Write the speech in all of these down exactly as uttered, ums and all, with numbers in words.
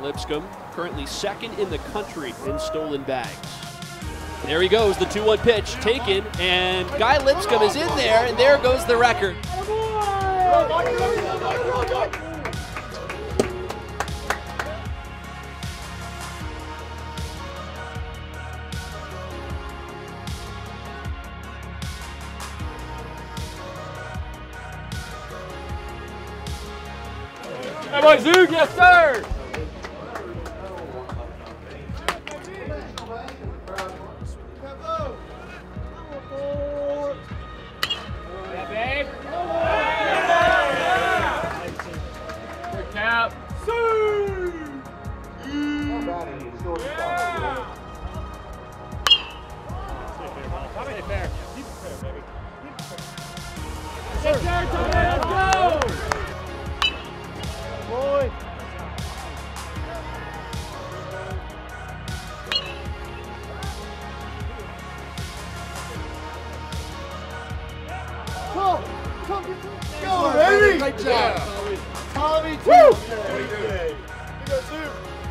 Lipscomb, currently second in the country in stolen bags. There he goes, the two one pitch taken, and Guy Lipscomb is in there, and there goes the record. Hey, boy, Zoog, yes, sir! Yeah, babe. Yeah. Good cap. Sue! Yeah. Stay fair. Keep it fair, baby. Keep it fair. Yes, sir, Tommy, let's go! Boy. Come, come, go, baby! Great job, Tommy. Tommy, too. Woo! Very good. You go, Sue.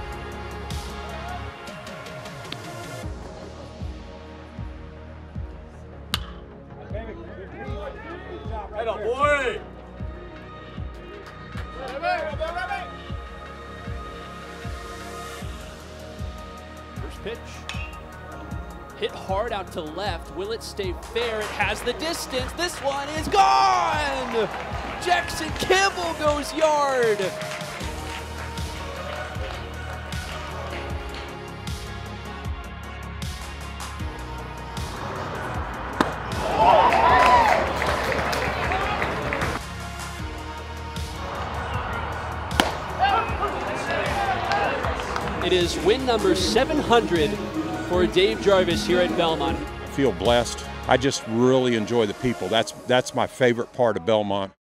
Right on, boy! First pitch. Hit hard out to left. Will it stay fair? It has the distance. This one is gone! Jackson Campbell goes yard. It is win number seven hundred for Dave Jarvis here at Belmont. I feel blessed. I just really enjoy the people. That's that's my favorite part of Belmont.